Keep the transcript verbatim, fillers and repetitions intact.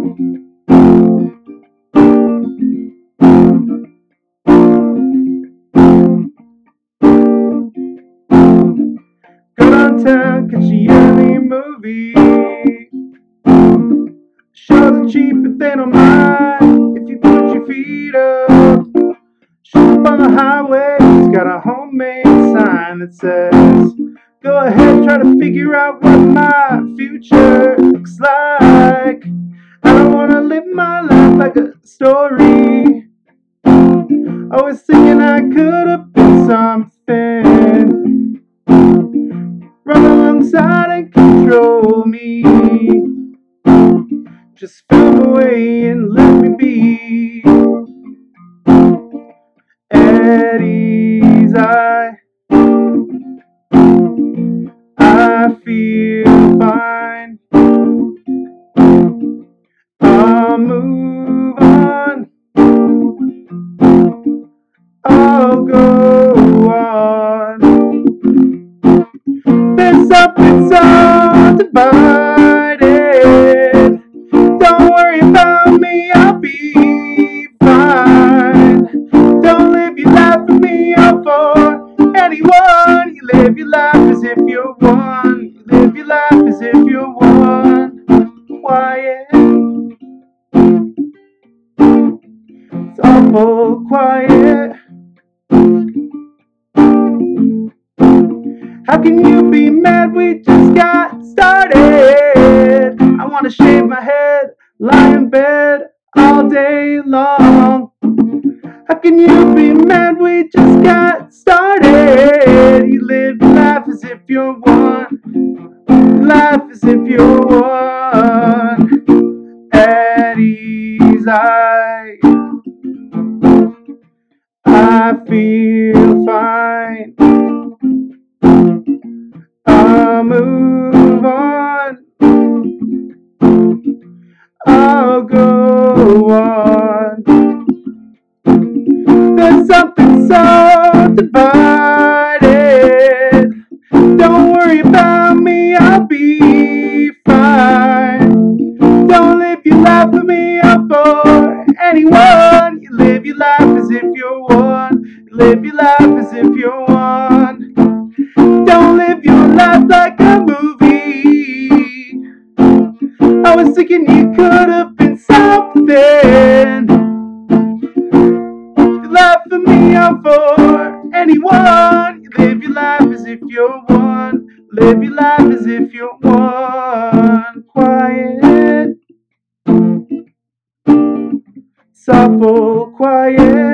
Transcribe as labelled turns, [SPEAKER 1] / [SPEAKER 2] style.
[SPEAKER 1] Go downtown, catch a yearly movie. Shows are cheap, but they don't mind if you put your feet up. Show up on the highway, he's got a homemade sign that says, go ahead, try to figure out what my future looks like. I don't wanna live my life like a story. I was thinking I could have been something, run alongside and control me. Just found a way and let me be. Eddie's eye, I feel fine. I'll move on, I'll go on. There's something so divided. Don't worry about me, I'll be fine. Don't live your life for me or for anyone. You live your life as if you're one. You live your life as if you're one. Quiet. It's awful quiet. How can you be mad? We just got started. I wanna shave my head, lie in bed all day long. How can you be mad? We just got started. You live your life as if you're one. Life as if you're one. Eddie's eye, I feel fine. I'll move on, I'll go on. There's something so divided. Don't worry about me, I'll be fine. Don't live your life for me or for anyone. You live your life as if you're one. You live your life as if you're one. Don't live your life like a movie. I was thinking you could have been something. You live for me or for anyone. You live your life as if you're one. Live your life as if you're one. Quiet. It's awful quiet.